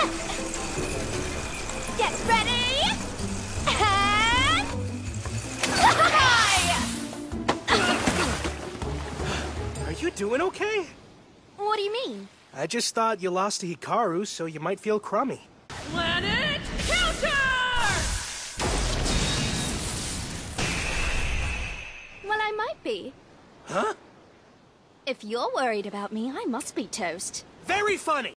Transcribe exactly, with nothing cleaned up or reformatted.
Get ready! And... fly! Are you doing okay? What do you mean? I just thought you lost to Hikaru, so you might feel crummy. Planet counter! Well, I might be. Huh? If you're worried about me, I must be toast. Very funny!